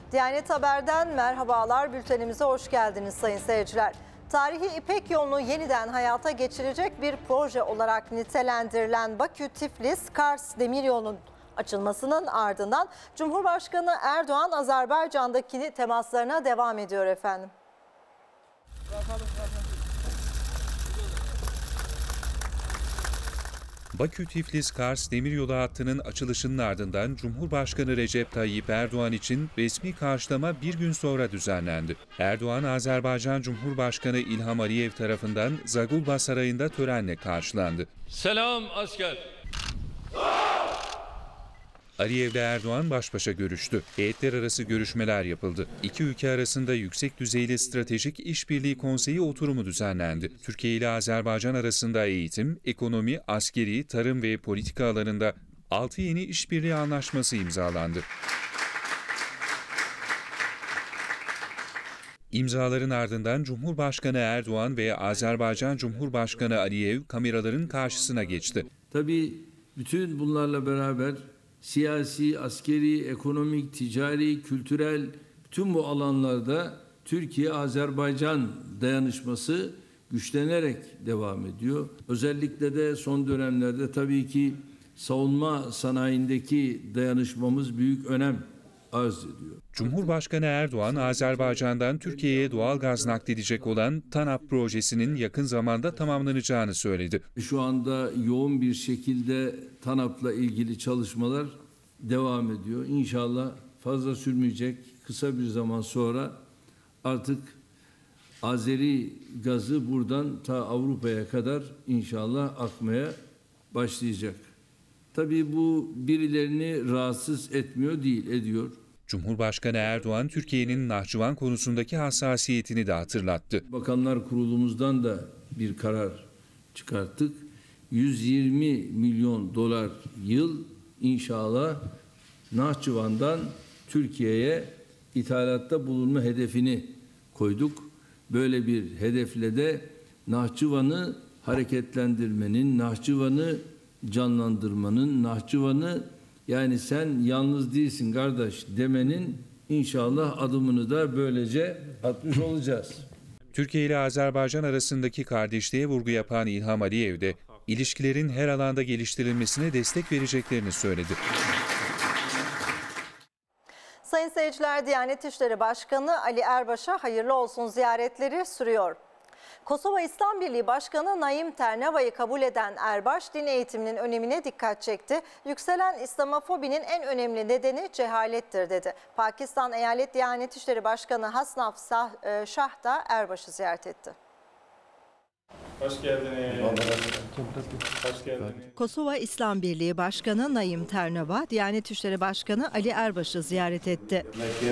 Diyanet Haber'den merhabalar, bültenimize hoş geldiniz sayın seyirciler. Tarihi İpek yolunu yeniden hayata geçirecek bir proje olarak nitelendirilen Bakü-Tiflis-Kars demiryolunun açılmasının ardından Cumhurbaşkanı Erdoğan Azerbaycan'daki temaslarına devam ediyor efendim. Bakü-Tiflis-Kars demiryolu hattının açılışının ardından Cumhurbaşkanı Recep Tayyip Erdoğan için resmi karşılama bir gün sonra düzenlendi. Erdoğan, Azerbaycan Cumhurbaşkanı İlham Aliyev tarafından Zagulba Sarayı'nda törenle karşılandı. Selam asker. Aliyev ile Erdoğan baş başa görüştü. Heyetler arası görüşmeler yapıldı. İki ülke arasında yüksek düzeyli stratejik işbirliği konseyi oturumu düzenlendi. Türkiye ile Azerbaycan arasında eğitim, ekonomi, askeri, tarım ve politika alanında 6 yeni işbirliği anlaşması imzalandı. İmzaların ardından Cumhurbaşkanı Erdoğan ve Azerbaycan Cumhurbaşkanı Aliyev kameraların karşısına geçti. Tabii bütün bunlarla beraber siyasi, askeri, ekonomik, ticari, kültürel bütün bu alanlarda Türkiye-Azerbaycan dayanışması güçlenerek devam ediyor. Özellikle de son dönemlerde tabii ki savunma sanayindeki dayanışmamız büyük önem arz ediyor. Cumhurbaşkanı Erdoğan, Azerbaycan'dan Türkiye'ye doğal gaz nakledecek olan TANAP projesinin yakın zamanda tamamlanacağını söyledi. Şu anda yoğun bir şekilde TANAP'la ilgili çalışmalar devam ediyor. İnşallah fazla sürmeyecek, kısa bir zaman sonra artık Azeri gazı buradan ta Avrupa'ya kadar inşallah akmaya başlayacak. Tabii bu birilerini rahatsız etmiyor değil, ediyor. Cumhurbaşkanı Erdoğan, Türkiye'nin Nahçıvan konusundaki hassasiyetini de hatırlattı. Bakanlar Kurulumuzdan da bir karar çıkarttık. 120 milyon dolar yıl inşallah Nahçıvan'dan Türkiye'ye ithalatta bulunma hedefini koyduk. Böyle bir hedefle de Nahçıvan'ı hareketlendirmenin, Nahçıvan'ı canlandırmanın, Nahçıvan'ı yani sen yalnız değilsin kardeş demenin inşallah adımını da böylece atmış olacağız. Türkiye ile Azerbaycan arasındaki kardeşliğe vurgu yapan İlham Aliyev de ilişkilerin her alanda geliştirilmesine destek vereceklerini söyledi. Sayın seyirciler, Diyanet İşleri Başkanı Ali Erbaş'a hayırlı olsun ziyaretleri sürüyor. Kosova İslam Birliği Başkanı Naim Ternava'yı kabul eden Erbaş, din eğitiminin önemine dikkat çekti. Yükselen İslamofobinin en önemli nedeni cehalettir dedi. Pakistan Eyalet Diyanet İşleri Başkanı Hasnaf Şah da Erbaş'ı ziyaret etti. Hoş geldiniz. Hoş geldiniz. Kosova İslam Birliği Başkanı Naim Ternava, Diyanet İşleri Başkanı Ali Erbaş'ı ziyaret etti.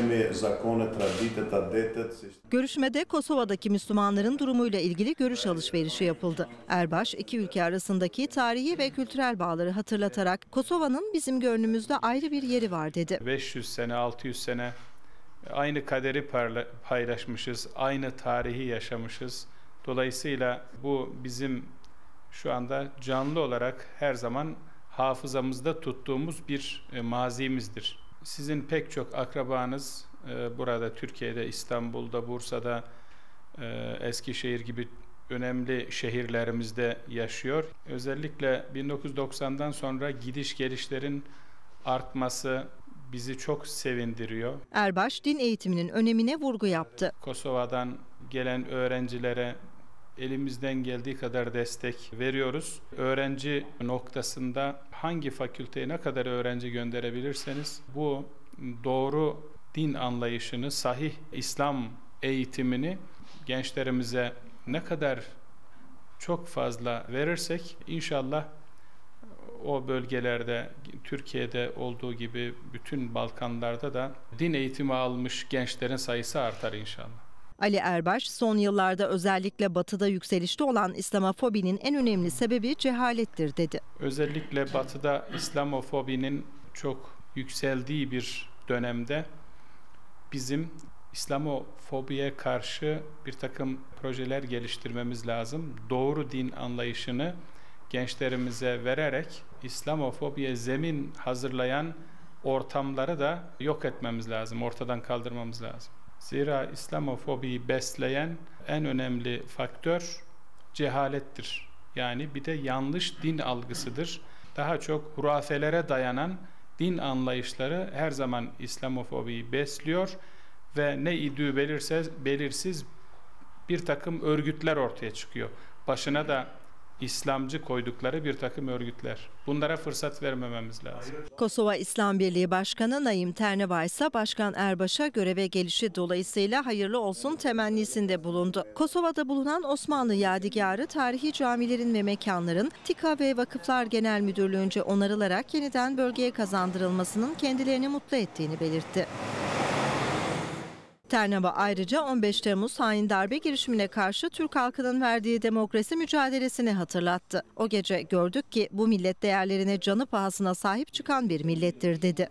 Görüşmede Kosova'daki Müslümanların durumuyla ilgili görüş alışverişi yapıldı. Erbaş, iki ülke arasındaki tarihi ve kültürel bağları hatırlatarak Kosova'nın bizim gönlümüzde ayrı bir yeri var dedi. 500 sene, 600 sene aynı kaderi paylaşmışız, aynı tarihi yaşamışız. Dolayısıyla bu bizim şu anda canlı olarak her zaman hafızamızda tuttuğumuz bir mazimizdir. Sizin pek çok akrabanız burada Türkiye'de, İstanbul'da, Bursa'da, Eskişehir gibi önemli şehirlerimizde yaşıyor. Özellikle 1990'dan sonra gidiş gelişlerin artması bizi çok sevindiriyor. Erbaş, din eğitiminin önemine vurgu yaptı. Kosova'dan gelen öğrencilere elimizden geldiği kadar destek veriyoruz. Öğrenci noktasında hangi fakülteye ne kadar öğrenci gönderebilirseniz bu doğru din anlayışını, sahih İslam eğitimini gençlerimize ne kadar çok fazla verirsek inşallah o bölgelerde, Türkiye'de olduğu gibi bütün Balkanlarda da din eğitimi almış gençlerin sayısı artar inşallah. Ali Erbaş, son yıllarda özellikle batıda yükselişte olan İslamofobinin en önemli sebebi cehalettir dedi. Özellikle batıda İslamofobinin çok yükseldiği bir dönemde bizim İslamofobiye karşı bir takım projeler geliştirmemiz lazım. Doğru din anlayışını gençlerimize vererek İslamofobiye zemin hazırlayan ortamları da yok etmemiz lazım, ortadan kaldırmamız lazım. Zira İslamofobiyi besleyen en önemli faktör cehalettir. Yani bir de yanlış din algısıdır. Daha çok hurafelere dayanan din anlayışları her zaman İslamofobiyi besliyor ve ne idüğü belirsiz bir takım örgütler ortaya çıkıyor. Başına da İslamcı koydukları bir takım örgütler. Bunlara fırsat vermememiz lazım. Kosova İslam Birliği Başkanı Naim Ternebay ise Başkan Erbaş'a göreve gelişi dolayısıyla hayırlı olsun temennisinde bulundu. Kosova'da bulunan Osmanlı Yadigarı tarihi camilerin ve mekanların TİKA ve Vakıflar Genel Müdürlüğü'nce onarılarak yeniden bölgeye kazandırılmasının kendilerini mutlu ettiğini belirtti. Ternebay ayrıca 15 Temmuz hain darbe girişimine karşı Türk halkının verdiği demokrasi mücadelesini hatırlattı. O gece gördük ki bu millet değerlerine canı pahasına sahip çıkan bir millettir dedi.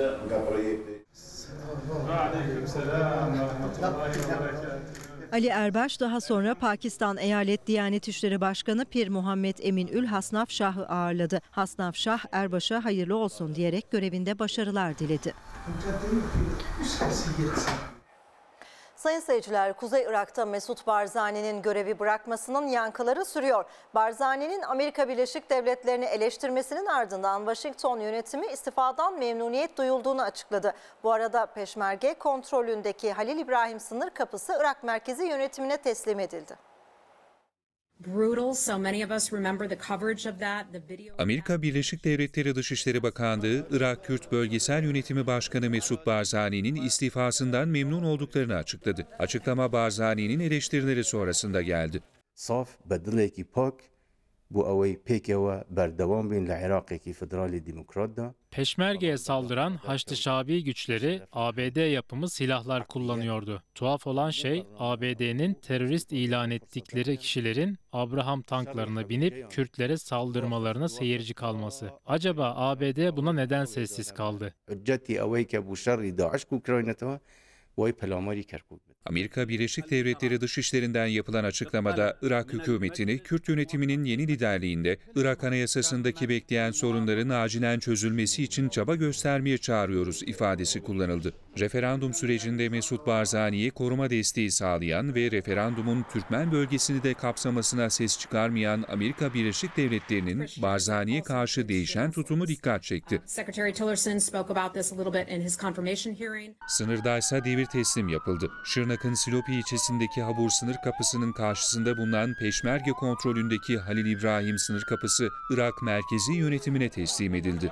Ali Erbaş daha sonra Pakistan Eyalet Diyanet İşleri Başkanı Pir Muhammed Emin Ül Hasnaf Şah'ı ağırladı. Hasnaf Şah Erbaş'a hayırlı olsun diyerek görevinde başarılar diledi. Sayın seyirciler, Kuzey Irak'ta Mesut Barzani'nin görevi bırakmasının yankıları sürüyor. Barzani'nin Amerika Birleşik Devletleri'ni eleştirmesinin ardından Washington yönetimi istifadan memnuniyet duyulduğunu açıkladı. Bu arada Peşmerge kontrolündeki Halil İbrahim sınır kapısı Irak merkezi yönetimine teslim edildi. Amerika Birleşik Devletleri Dışişleri Bakanlığı, Irak Kürt Bölgesel Yönetimi Başkanı Mesut Barzani'nin istifasından memnun olduklarını açıkladı. Açıklama Barzani'nin eleştirileri sonrasında geldi. Saf bedileki pak bu avay pekeva berdevam bin Irak'taki federal demokrat da Peşmerge'ye saldıran Haçlı Şabi güçleri ABD yapımı silahlar kullanıyordu. Tuhaf olan şey ABD'nin terörist ilan ettikleri kişilerin Abraham tanklarına binip Kürtlere saldırmalarına seyirci kalması. Acaba ABD buna neden sessiz kaldı? Amerika Birleşik Devletleri Dışişlerinden yapılan açıklamada Irak hükümetini Kürt yönetiminin yeni liderliğinde Irak Anayasası'ndaki bekleyen sorunların acilen çözülmesi için çaba göstermeye çağırıyoruz ifadesi kullanıldı. Referandum sürecinde Mesut Barzani'ye koruma desteği sağlayan ve referandumun Türkmen bölgesini de kapsamasına ses çıkarmayan Amerika Birleşik Devletleri'nin Barzani'ye karşı değişen tutumu dikkat çekti. Sınırdaysa devir teslim yapıldı. Şırnak'ın Silopi ilçesindeki Habur sınır kapısının karşısında bulunan Peşmerge kontrolündeki Halil İbrahim sınır kapısı Irak merkezi yönetimine teslim edildi.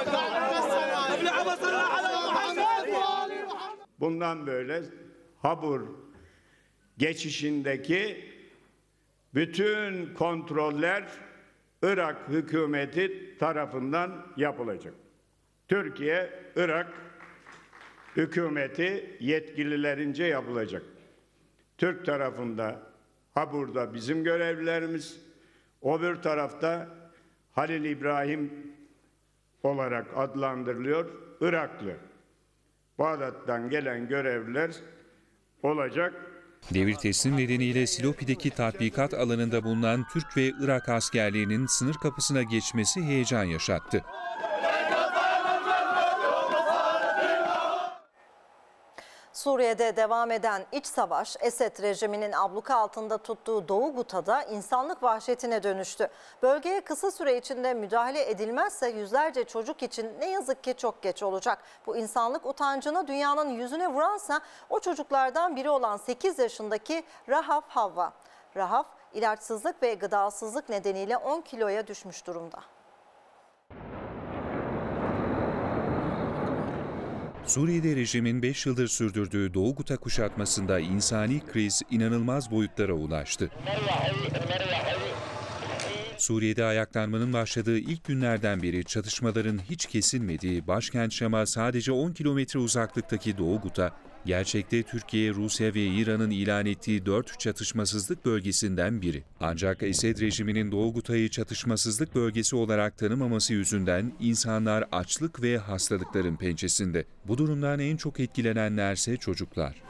Bundan böyle Habur geçişindeki bütün kontroller Irak hükümeti tarafından yapılacak. Türkiye, Irak hükümeti yetkililerince yapılacak. Türk tarafında Habur'da bizim görevlilerimiz, öbür tarafta Halil İbrahim olarak adlandırılıyor, Iraklı. Bağdat'tan gelen görevliler olacak. Devir teslim nedeniyle Silopi'deki tatbikat alanında bulunan Türk ve Irak askerlerinin sınır kapısına geçmesi heyecan yaşattı. Suriye'de devam eden iç savaş, Esed rejiminin abluka altında tuttuğu Doğu Guta'da insanlık vahşetine dönüştü. Bölgeye kısa süre içinde müdahale edilmezse yüzlerce çocuk için ne yazık ki çok geç olacak. Bu insanlık utancını dünyanın yüzüne vuransa o çocuklardan biri olan 8 yaşındaki Rahaf Havva. Rahaf, ilaçsızlık ve gıdasızlık nedeniyle 10 kiloya düşmüş durumda. Suriye'de rejimin 5 yıldır sürdürdüğü Doğu Guta kuşatmasında insani kriz inanılmaz boyutlara ulaştı. Suriye'de ayaklanmanın başladığı ilk günlerden beri çatışmaların hiç kesilmediği başkent Şam'a sadece 10 kilometre uzaklıktaki Doğu Guta, gerçekte Türkiye, Rusya ve İran'ın ilan ettiği 4 çatışmasızlık bölgesinden biri. Ancak Esed rejiminin Doğu Guta'yı çatışmasızlık bölgesi olarak tanımaması yüzünden insanlar açlık ve hastalıkların pençesinde. Bu durumdan en çok etkilenenlerse çocuklar.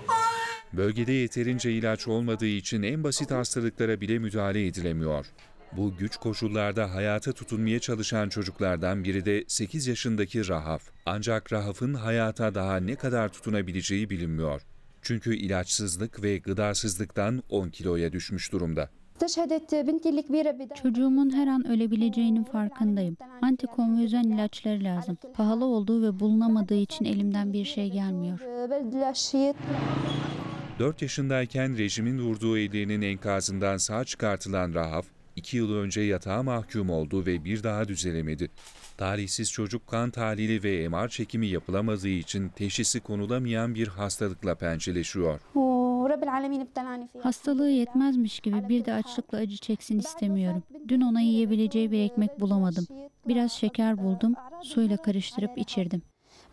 Bölgede yeterince ilaç olmadığı için en basit hastalıklara bile müdahale edilemiyor. Bu güç koşullarda hayata tutunmaya çalışan çocuklardan biri de 8 yaşındaki Rahaf. Ancak Rahaf'ın hayata daha ne kadar tutunabileceği bilinmiyor. Çünkü ilaçsızlık ve gıdasızlıktan 10 kiloya düşmüş durumda. Çocuğumun her an ölebileceğinin farkındayım. Antikonvülsiyön ilaçları lazım. Pahalı olduğu ve bulunamadığı için elimden bir şey gelmiyor. 4 yaşındayken rejimin vurduğu ellerinin enkazından sağ çıkartılan Rahaf, 2 yıl önce yatağa mahkum oldu ve bir daha düzelemedi. Talihsiz çocuk kan tahlili ve MR çekimi yapılamadığı için teşhisi konulamayan bir hastalıkla pençeleşiyor. Hastalığı yetmezmiş gibi bir de açlıkla acı çeksin istemiyorum. Dün ona yiyebileceği bir ekmek bulamadım. Biraz şeker buldum, suyla karıştırıp içirdim.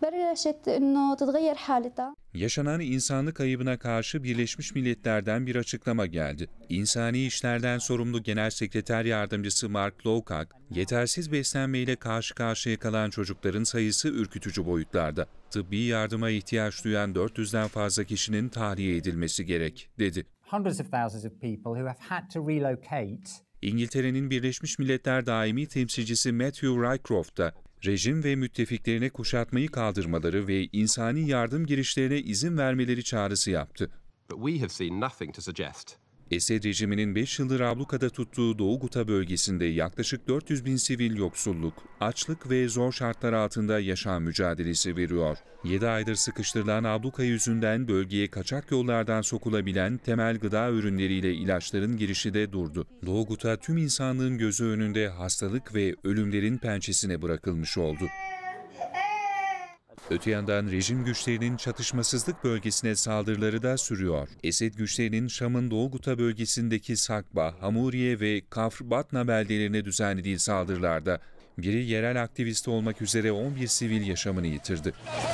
Yaşanan insanlık ayıbına karşı Birleşmiş Milletler'den bir açıklama geldi. İnsani İşlerden sorumlu Genel Sekreter Yardımcısı Mark Lowcock, yetersiz beslenmeyle karşı karşıya kalan çocukların sayısı ürkütücü boyutlarda. Tıbbi yardıma ihtiyaç duyan 400'den fazla kişinin tahliye edilmesi gerek, dedi. İngiltere'nin Birleşmiş Milletler Daimi Temsilcisi Matthew Rycroft da rejim ve müttefiklerine kuşatmayı kaldırmaları ve insani yardım girişlerine izin vermeleri çağrısı yaptı. Esed rejiminin 5 yıldır ablukada tuttuğu Doğu Guta bölgesinde yaklaşık 400 bin sivil yoksulluk, açlık ve zor şartlar altında yaşam mücadelesi veriyor. 7 aydır sıkıştırılan abluka yüzünden bölgeye kaçak yollardan sokulabilen temel gıda ürünleriyle ilaçların girişi de durdu. Doğu Guta tüm insanlığın gözü önünde hastalık ve ölümlerin pençesine bırakılmış oldu. Öte yandan rejim güçlerinin çatışmasızlık bölgesine saldırıları da sürüyor. Esed güçlerinin Şam'ın Doğu Guta bölgesindeki Sakba, Hamuriye ve Kafr Batna beldelerine düzenlediği saldırılarda biri yerel aktivist olmak üzere 11 sivil yaşamını yitirdi.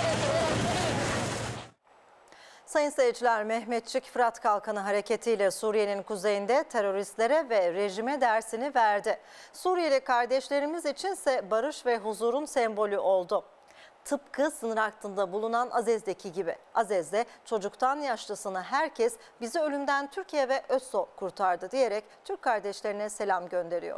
Sayın seyirciler, Mehmetçik Fırat Kalkanı hareketiyle Suriye'nin kuzeyinde teröristlere ve rejime dersini verdi. Suriyeli kardeşlerimiz içinse barış ve huzurun sembolü oldu. Tıpkı sınır hattında bulunan Azez'deki gibi. Azez'de çocuktan yaşlısına herkes bizi ölümden Türkiye ve ÖSO kurtardı diyerek Türk kardeşlerine selam gönderiyor.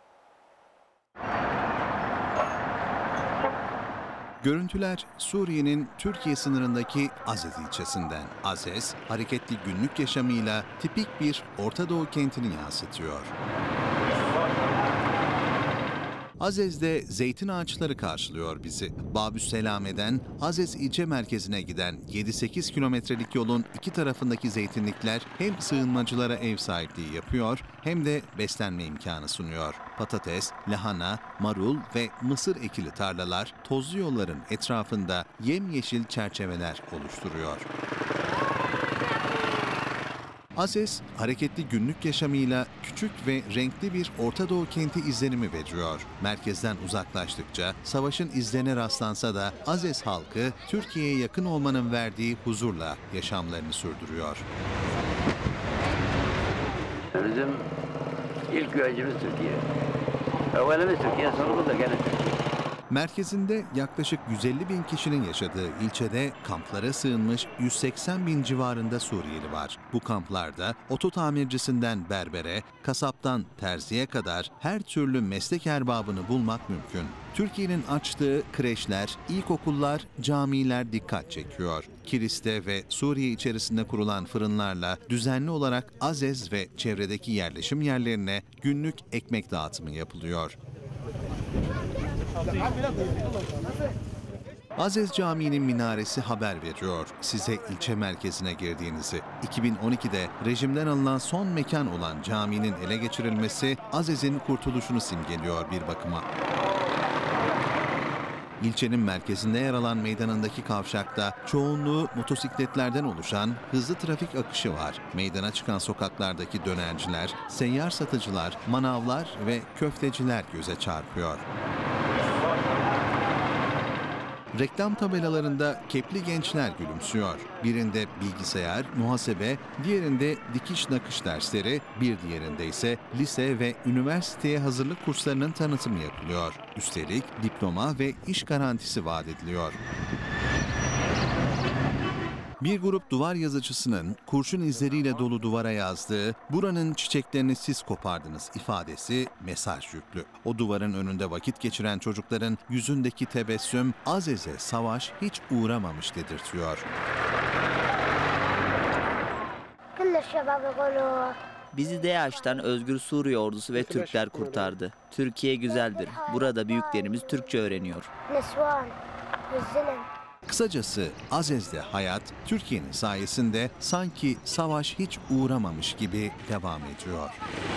Görüntüler Suriye'nin Türkiye sınırındaki Azez ilçesinden. Azez, hareketli günlük yaşamıyla tipik bir Orta Doğu kentini yansıtıyor. Azez'de zeytin ağaçları karşılıyor bizi. Babüsselame'den Azez ilçe merkezine giden 7-8 kilometrelik yolun iki tarafındaki zeytinlikler hem sığınmacılara ev sahipliği yapıyor hem de beslenme imkanı sunuyor. Patates, lahana, marul ve mısır ekili tarlalar tozlu yolların etrafında yemyeşil çerçeveler oluşturuyor. Azez, hareketli günlük yaşamıyla küçük ve renkli bir Orta Doğu kenti izlenimi veriyor. Merkezden uzaklaştıkça savaşın izlerine rastlansa da Azez halkı Türkiye'ye yakın olmanın verdiği huzurla yaşamlarını sürdürüyor. Bizim ilk güvencimiz Türkiye. Evvelimiz Türkiye, sonumuz da gene Türkiye. Merkezinde yaklaşık 150 bin kişinin yaşadığı ilçede kamplara sığınmış 180 bin civarında Suriyeli var. Bu kamplarda oto tamircisinden berbere, kasaptan terziye kadar her türlü meslek erbabını bulmak mümkün. Türkiye'nin açtığı kreşler, ilkokullar, camiler dikkat çekiyor. Kilis'te ve Suriye içerisinde kurulan fırınlarla düzenli olarak Azez ve çevredeki yerleşim yerlerine günlük ekmek dağıtımı yapılıyor. Azez Camii'nin minaresi haber veriyor size ilçe merkezine girdiğinizi. 2012'de rejimden alınan son mekan olan caminin ele geçirilmesi Azez'in kurtuluşunu simgeliyor bir bakıma. İlçenin merkezinde yer alan meydanındaki kavşakta çoğunluğu motosikletlerden oluşan hızlı trafik akışı var. Meydana çıkan sokaklardaki dönerciler, seyyar satıcılar, manavlar ve köfteciler göze çarpıyor. Reklam tabelalarında kepli gençler gülümsüyor. Birinde bilgisayar, muhasebe, diğerinde dikiş nakış dersleri, bir diğerinde ise lise ve üniversiteye hazırlık kurslarının tanıtımı yapılıyor. Üstelik diploma ve iş garantisi vaat ediliyor. Bir grup duvar yazıcısının kurşun izleriyle dolu duvara yazdığı "Buranın çiçeklerini siz kopardınız" ifadesi mesaj yüklü. O duvarın önünde vakit geçiren çocukların yüzündeki tebessüm Azez'e savaş hiç uğramamış dedirtiyor. Bizi DAEŞ'ten Özgür Suriye Ordusu ve Türkler kurtardı. Türkiye güzeldir. Burada büyüklerimiz Türkçe öğreniyor. Kısacası Azez'de hayat Türkiye'nin sayesinde sanki savaş hiç uğramamış gibi devam ediyor.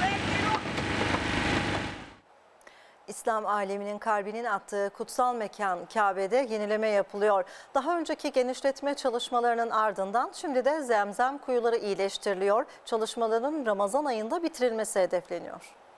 İslam aleminin kalbinin attığı kutsal mekan Kabe'de yenileme yapılıyor. Daha önceki genişletme çalışmalarının ardından şimdi de Zemzem kuyuları iyileştiriliyor. Çalışmaların Ramazan ayında bitirilmesi hedefleniyor.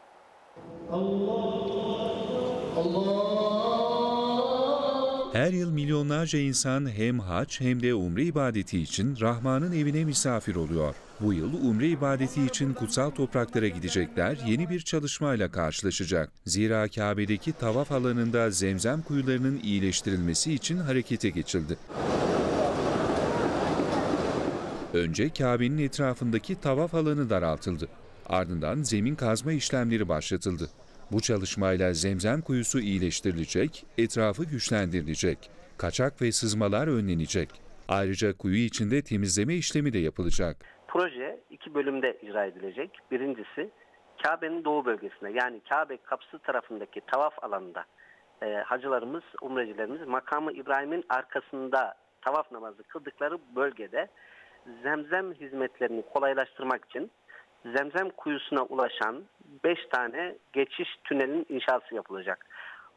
Her yıl milyonlarca insan hem hac hem de umre ibadeti için Rahman'ın evine misafir oluyor. Bu yıl umre ibadeti için kutsal topraklara gidecekler yeni bir çalışmayla karşılaşacak. Zira Kabe'deki tavaf alanında Zemzem kuyularının iyileştirilmesi için harekete geçildi. Önce Kabe'nin etrafındaki tavaf alanı daraltıldı. Ardından zemin kazma işlemleri başlatıldı. Bu çalışmayla Zemzem kuyusu iyileştirilecek, etrafı güçlendirilecek, kaçak ve sızmalar önlenecek. Ayrıca kuyu içinde temizleme işlemi de yapılacak. Proje 2 bölümde icra edilecek. Birincisi Kabe'nin doğu bölgesinde, yani Kabe kapısı tarafındaki tavaf alanında hacılarımız, umrecilerimiz makamı İbrahim'in arkasında tavaf namazı kıldıkları bölgede Zemzem hizmetlerini kolaylaştırmak için Zemzem kuyusuna ulaşan 5 tane geçiş tünelin inşası yapılacak.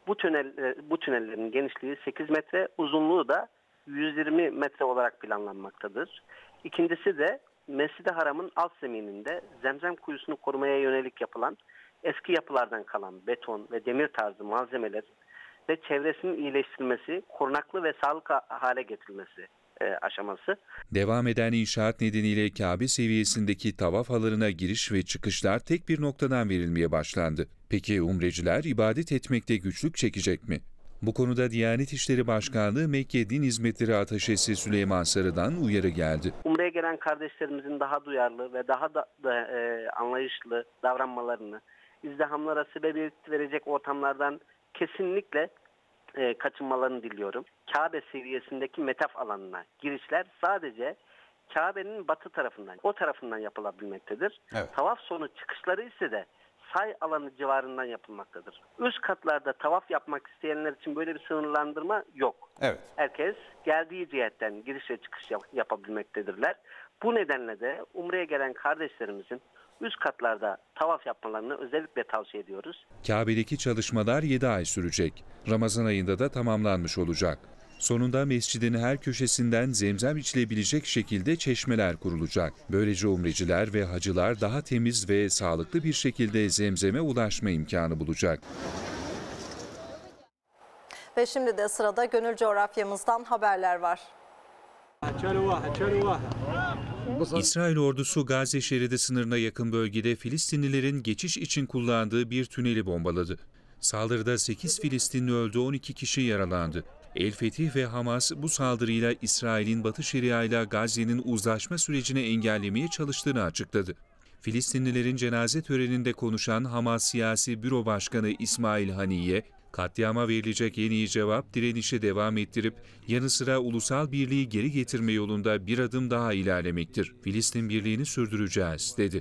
Bu tünellerin genişliği 8 metre, uzunluğu da 120 metre olarak planlanmaktadır. İkincisi de Mescid-i Haram'ın alt zemininde Zemzem kuyusunu korumaya yönelik yapılan eski yapılardan kalan beton ve demir tarzı malzemeler ve çevresinin iyileştirilmesi, korunaklı ve sağlıklı hale getirilmesi aşaması. Devam eden inşaat nedeniyle Kabe seviyesindeki tavaf alanına giriş ve çıkışlar tek bir noktadan verilmeye başlandı. Peki umreciler ibadet etmekte güçlük çekecek mi? Bu konuda Diyanet İşleri Başkanlığı Mekke Din Hizmetleri Ataşesi Süleyman Sarı'dan uyarı geldi. Umre'ye gelen kardeşlerimizin daha duyarlı ve daha da anlayışlı davranmalarını, izdihamlara sebebiyet verecek ortamlardan kesinlikle kaçınmalarını diliyorum. Kabe seviyesindeki metaf alanına girişler sadece Kabe'nin batı tarafından, o tarafından yapılabilmektedir. Evet. Tavaf sonu çıkışları ise de say alanı civarından yapılmaktadır. Üst katlarda tavaf yapmak isteyenler için böyle bir sınırlandırma yok. Evet. Herkes geldiği cihetten giriş ve çıkış yapabilmektedirler. Bu nedenle de Umre'ye gelen kardeşlerimizin üst katlarda tavaf yapmalarını özellikle tavsiye ediyoruz. Kabe'deki çalışmalar 7 ay sürecek. Ramazan ayında da tamamlanmış olacak. Sonunda mescidin her köşesinden zemzem içilebilecek şekilde çeşmeler kurulacak. Böylece umreciler ve hacılar daha temiz ve sağlıklı bir şekilde zemzeme ulaşma imkanı bulacak. Ve şimdi de sırada gönül coğrafyamızdan haberler var. İsrail ordusu Gazze şeridi sınırına yakın bölgede Filistinlilerin geçiş için kullandığı bir tüneli bombaladı. Saldırıda 8 Filistinli öldü, 12 kişi yaralandı. El Fetih ve Hamas bu saldırıyla İsrail'in Batı Şeria ile Gazze'nin uzlaşma sürecini engellemeye çalıştığını açıkladı. Filistinlilerin cenaze töreninde konuşan Hamas Siyasi Büro Başkanı İsmail Haniye, katliama verilecek en iyi cevap direnişe devam ettirip yanı sıra ulusal birliği geri getirme yolunda bir adım daha ilerlemektir. Filistin birliğini sürdüreceğiz, dedi.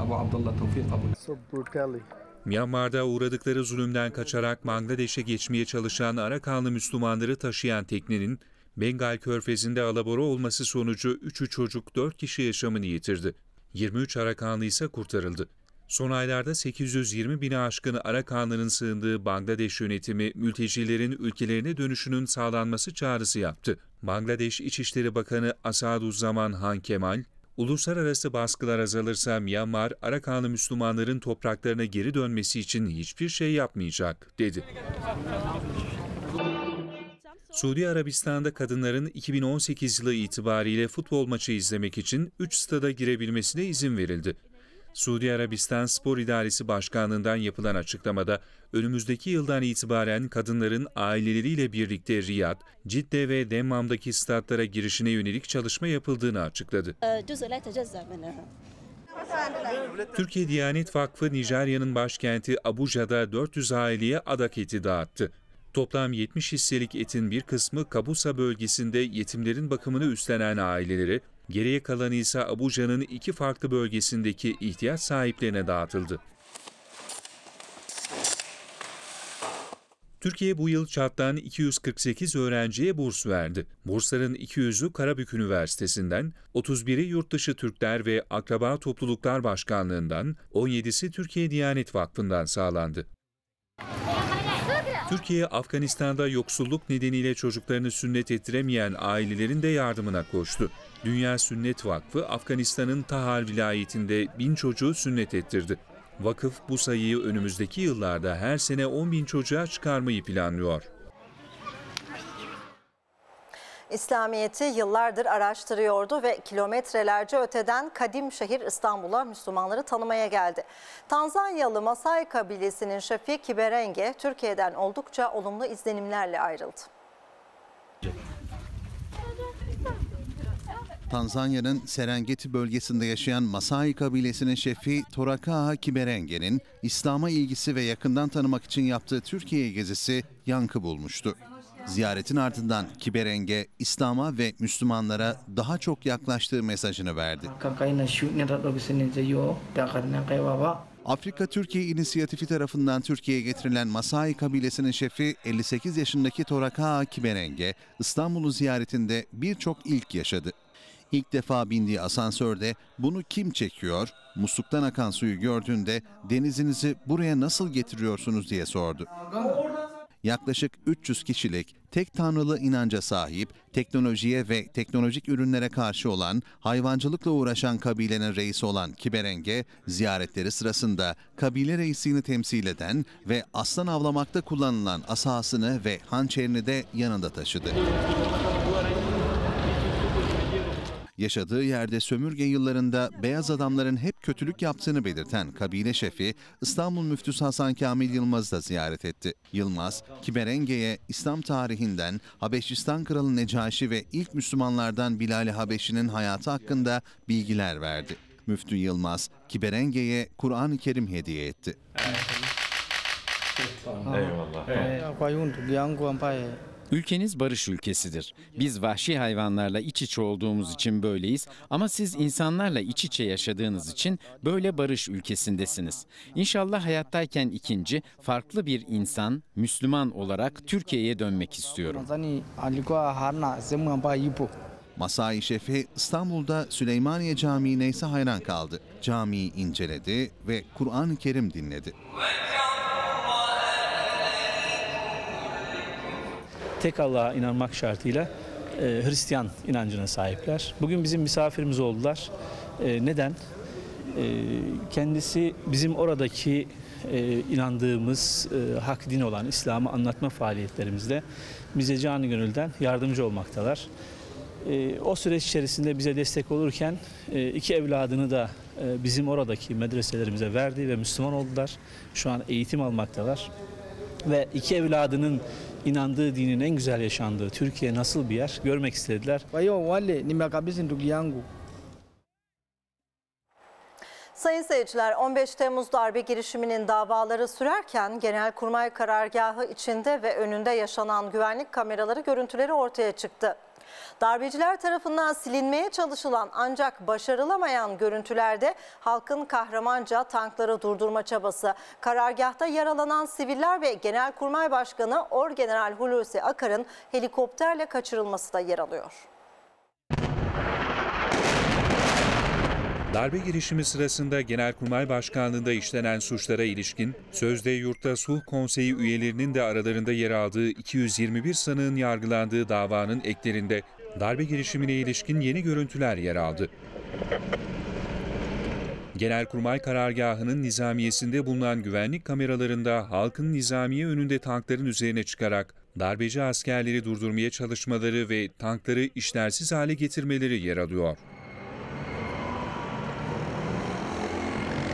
Myanmar'da uğradıkları zulümden kaçarak Bangladeş'e geçmeye çalışan Arakanlı Müslümanları taşıyan teknenin Bengal Körfezi'nde alabora olması sonucu 3'ü çocuk 4 kişi yaşamını yitirdi. 23 Arakanlı ise kurtarıldı. Son aylarda 820 bini aşkın Arakanlı'nın sığındığı Bangladeş yönetimi mültecilerin ülkelerine dönüşünün sağlanması çağrısı yaptı. Bangladeş İçişleri Bakanı Asaduzzaman Han Kemal, uluslararası baskılar azalırsa Myanmar, Arakanlı Müslümanların topraklarına geri dönmesi için hiçbir şey yapmayacak, dedi. Suudi Arabistan'da kadınların 2018 yılı itibariyle futbol maçı izlemek için 3 stada girebilmesine izin verildi. Suudi Arabistan Spor İdaresi Başkanlığı'ndan yapılan açıklamada, önümüzdeki yıldan itibaren kadınların aileleriyle birlikte Riyad, Cidde ve Demmam'daki statlara girişine yönelik çalışma yapıldığını açıkladı. Türkiye Diyanet Vakfı, Nijerya'nın başkenti Abuja'da 400 aileye adak eti dağıttı. Toplam 70 hisselik etin bir kısmı Kabusa bölgesinde yetimlerin bakımını üstlenen ailelere, geriye kalanı ise Abuja'nın 2 farklı bölgesindeki ihtiyaç sahiplerine dağıtıldı. Türkiye bu yıl Çad'dan 248 öğrenciye burs verdi. Bursların 200'ü Karabük Üniversitesi'nden, 31'i Yurtdışı Türkler ve Akraba Topluluklar Başkanlığı'ndan, 17'si Türkiye Diyanet Vakfı'ndan sağlandı. Türkiye, Afganistan'da yoksulluk nedeniyle çocuklarını sünnet ettiremeyen ailelerin de yardımına koştu. Dünya Sünnet Vakfı, Afganistan'ın Tahar vilayetinde 1000 çocuğu sünnet ettirdi. Vakıf bu sayıyı önümüzdeki yıllarda her sene 10.000 çocuğa çıkarmayı planlıyor. İslamiyet'i yıllardır araştırıyordu ve kilometrelerce öteden kadim şehir İstanbul'a Müslümanları tanımaya geldi. Tanzanyalı Masai kabilesinin şefi Kiberenge, Türkiye'den oldukça olumlu izlenimlerle ayrıldı. Tanzanya'nın Serengeti bölgesinde yaşayan Masai kabilesinin şefi Torakaha Kiberenge'nin İslam'a ilgisi ve yakından tanımak için yaptığı Türkiye gezisi yankı bulmuştu. Ziyaretin ardından Kiberenge, İslam'a ve Müslümanlara daha çok yaklaştığı mesajını verdi. Afrika Türkiye İnisiyatifi tarafından Türkiye'ye getirilen Masai kabilesinin şefi 58 yaşındaki Torakaha Kiberenge, İstanbul'u ziyaretinde birçok ilk yaşadı. İlk defa bindiği asansörde bunu kim çekiyor, musluktan akan suyu gördüğünde denizinizi buraya nasıl getiriyorsunuz diye sordu. Yaklaşık 300 kişilik tek tanrılı inanca sahip, teknolojiye ve teknolojik ürünlere karşı olan, hayvancılıkla uğraşan kabilenin reisi olan Kiberenge, ziyaretleri sırasında kabile reisini temsil eden ve aslan avlamakta kullanılan asasını ve hançerini de yanında taşıdı. Yaşadığı yerde sömürge yıllarında beyaz adamların hep kötülük yaptığını belirten kabile şefi, İstanbul Müftüsü Hasan Kamil Yılmaz'ı da ziyaret etti. Yılmaz, Kiberenge'ye İslam tarihinden Habeşistan Kralı Necaşi ve ilk Müslümanlardan Bilal-i Habeşi'nin hayatı hakkında bilgiler verdi. Müftü Yılmaz, Kiberenge'ye Kur'an-ı Kerim hediye etti. Ülkeniz barış ülkesidir. Biz vahşi hayvanlarla iç içe olduğumuz için böyleyiz ama siz insanlarla iç içe yaşadığınız için böyle barış ülkesindesiniz. İnşallah hayattayken ikinci, farklı bir insan, Müslüman olarak Türkiye'ye dönmek istiyorum. Masai şefi İstanbul'da Süleymaniye Camii'ne ise hayran kaldı. Camiyi inceledi ve Kur'an-ı Kerim dinledi. Tek Allah'a inanmak şartıyla Hristiyan inancına sahipler. Bugün bizim misafirimiz oldular. Neden? Kendisi bizim oradaki inandığımız hak din olan İslam'ı anlatma faaliyetlerimizde bize canı gönülden yardımcı olmaktalar. O süreç içerisinde bize destek olurken 2 evladını da bizim oradaki medreselerimize verdi ve Müslüman oldular. Şu an eğitim almaktalar. Ve 2 evladının inandığı dinin en güzel yaşandığı Türkiye nasıl bir yer görmek istediler. Sayın seyirciler, 15 Temmuz darbe girişiminin davaları sürerken Genelkurmay karargahı içinde ve önünde yaşanan güvenlik kameraları görüntüleri ortaya çıktı. Darbeciler tarafından silinmeye çalışılan ancak başarılamayan görüntülerde halkın kahramanca tankları durdurma çabası, karargahta yaralanan siviller ve Genelkurmay Başkanı Orgeneral Hulusi Akar'ın helikopterle kaçırılması da yer alıyor. Darbe girişimi sırasında Genelkurmay Başkanlığı'nda işlenen suçlara ilişkin sözde Yurtta Sulh Konseyi üyelerinin de aralarında yer aldığı 221 sanığın yargılandığı davanın eklerinde darbe girişimine ilişkin yeni görüntüler yer aldı. Genelkurmay karargahının nizamiyesinde bulunan güvenlik kameralarında halkın nizamiye önünde tankların üzerine çıkarak darbeci askerleri durdurmaya çalışmaları ve tankları işlevsiz hale getirmeleri yer alıyor.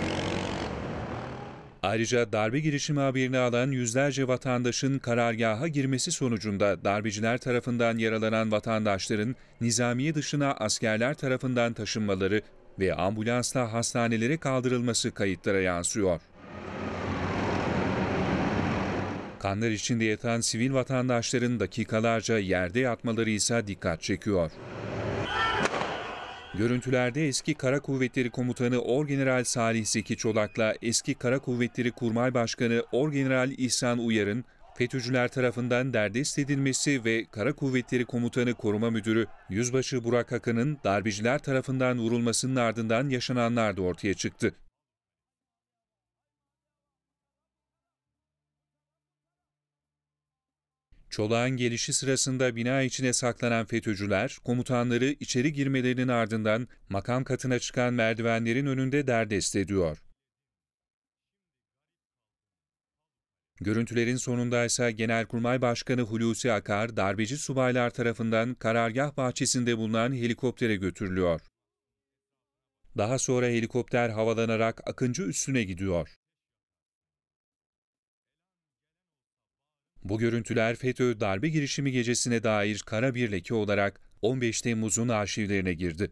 Ayrıca darbe girişimi haberini alan yüzlerce vatandaşın karargaha girmesi sonucunda darbeciler tarafından yaralanan vatandaşların nizamiye dışına askerler tarafından taşınmaları ve ambulansla hastanelere kaldırılması kayıtlara yansıyor. Kanlar içinde yatan sivil vatandaşların dakikalarca yerde yatmaları ise dikkat çekiyor. Görüntülerde eski Kara Kuvvetleri Komutanı Orgeneral Salih Zeki Çolak'la eski Kara Kuvvetleri Kurmay Başkanı Orgeneral İhsan Uyar'ın FETÖ'cüler tarafından derdest edilmesi ve Kara Kuvvetleri Komutanı Koruma Müdürü Yüzbaşı Burak Akın'ın darbeciler tarafından vurulmasının ardından yaşananlar da ortaya çıktı. Çolak'ın gelişi sırasında bina içine saklanan FETÖ'cüler, komutanları içeri girmelerinin ardından makam katına çıkan merdivenlerin önünde derdest ediyor. Görüntülerin sonunda ise Genelkurmay Başkanı Hulusi Akar, darbeci subaylar tarafından karargah bahçesinde bulunan helikoptere götürülüyor. Daha sonra helikopter havalanarak Akıncı üssüne gidiyor. Bu görüntüler FETÖ darbe girişimi gecesine dair kara bir leke olarak 15 Temmuz'un arşivlerine girdi.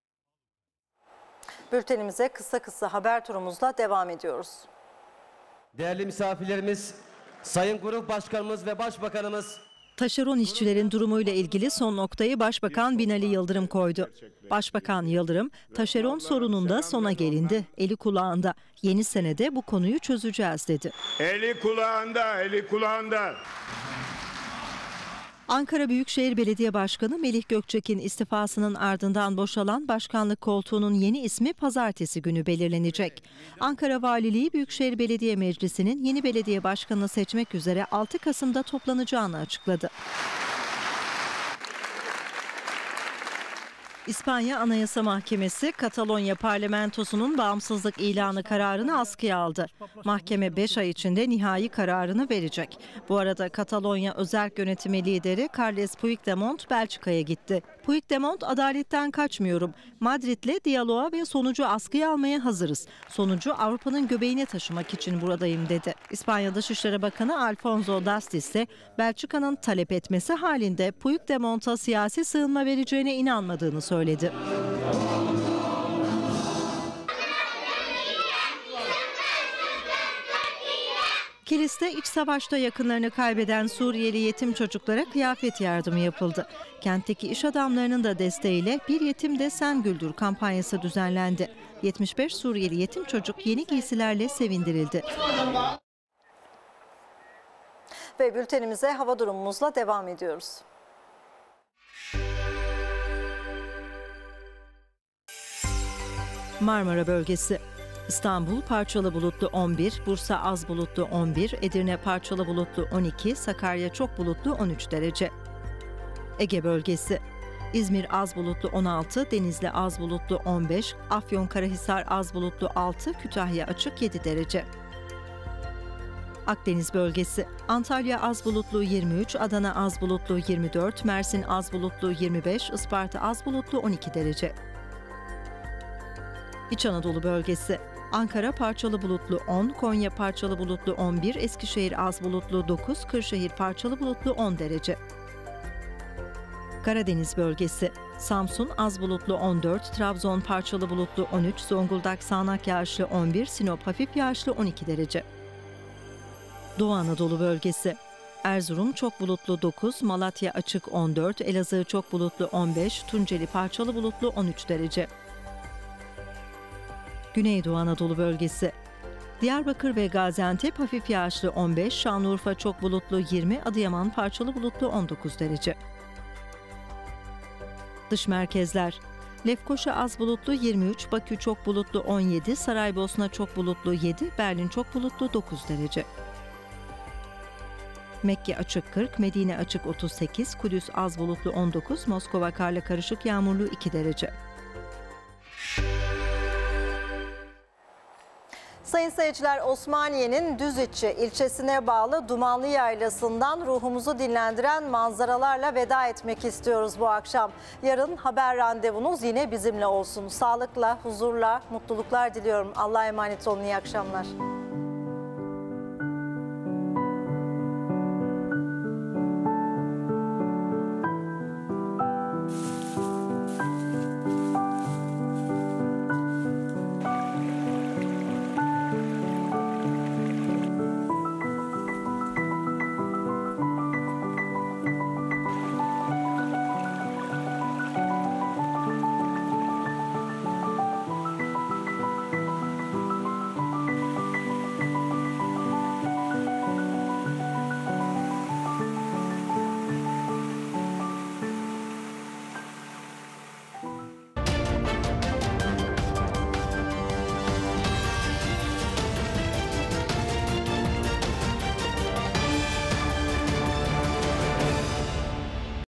Bültenimize kısa haber turumuzla devam ediyoruz. Değerli misafirlerimiz, Sayın Grup Başkanımız ve Başbakanımız Taşeron işçilerin durumuyla ilgili son noktayı Başbakan Binali Yıldırım koydu. Başbakan Yıldırım, taşeron sorununda sona gelindi, eli kulağında. Yeni senede bu konuyu çözeceğiz dedi. Eli kulağında, eli kulağında. Ankara Büyükşehir Belediye Başkanı Melih Gökçek'in istifasının ardından boşalan başkanlık koltuğunun yeni ismi pazartesi günü belirlenecek. Ankara Valiliği Büyükşehir Belediye Meclisi'nin yeni belediye başkanını seçmek üzere 6 Kasım'da toplanacağını açıkladı. İspanya Anayasa Mahkemesi, Katalonya parlamentosunun bağımsızlık ilanı kararını askıya aldı. Mahkeme 5 ay içinde nihai kararını verecek. Bu arada Katalonya Özerk Yönetimi lideri Carles Puigdemont Belçika'ya gitti. Puigdemont, adaletten kaçmıyorum. Madrid'le diyaloğa ve sonucu askıya almaya hazırız. Sonucu Avrupa'nın göbeğine taşımak için buradayım dedi. İspanya Dışişleri Bakanı Alfonso Dastis ise Belçika'nın talep etmesi halinde Puigdemont'a siyasi sığınma vereceğine inanmadığını söyledi. Kilis'te iç savaşta yakınlarını kaybeden Suriyeli yetim çocuklara kıyafet yardımı yapıldı. Kentteki iş adamlarının da desteğiyle Bir Yetim de Sen Güldür kampanyası düzenlendi. 75 Suriyeli yetim çocuk yeni giysilerle sevindirildi. Ve bültenimize hava durumumuzla devam ediyoruz. Marmara bölgesi. İstanbul parçalı bulutlu 11, Bursa az bulutlu 11, Edirne parçalı bulutlu 12, Sakarya çok bulutlu 13 derece. Ege bölgesi. İzmir az bulutlu 16, Denizli az bulutlu 15, Afyonkarahisar az bulutlu 6, Kütahya açık 7 derece. Akdeniz bölgesi. Antalya az bulutlu 23, Adana az bulutlu 24, Mersin az bulutlu 25, Isparta az bulutlu 12 derece. İç Anadolu bölgesi. Ankara parçalı bulutlu 10, Konya parçalı bulutlu 11, Eskişehir az bulutlu 9, Kırşehir parçalı bulutlu 10 derece. Karadeniz bölgesi. Samsun az bulutlu 14, Trabzon parçalı bulutlu 13, Zonguldak sağanak yağışlı 11, Sinop hafif yağışlı 12 derece. Doğu Anadolu bölgesi. Erzurum çok bulutlu 9, Malatya açık 14, Elazığ çok bulutlu 15, Tunceli parçalı bulutlu 13 derece. Güneydoğu Anadolu bölgesi. Diyarbakır ve Gaziantep hafif yağışlı 15, Şanlıurfa çok bulutlu 20, Adıyaman parçalı bulutlu 19 derece. Dış merkezler. Lefkoşa az bulutlu 23, Bakü çok bulutlu 17, Saraybosna çok bulutlu 7, Berlin çok bulutlu 9 derece. Mekke açık 40, Medine açık 38, Kudüs az bulutlu 19, Moskova karla karışık yağmurlu 2 derece. Sayın seyirciler, Osmaniye'nin Düzitçi ilçesine bağlı Dumanlı Yaylası'ndan ruhumuzu dinlendiren manzaralarla veda etmek istiyoruz bu akşam. Yarın haber randevunuz yine bizimle olsun. Sağlıkla, huzurla, mutluluklar diliyorum. Allah'a emanet olun, iyi akşamlar.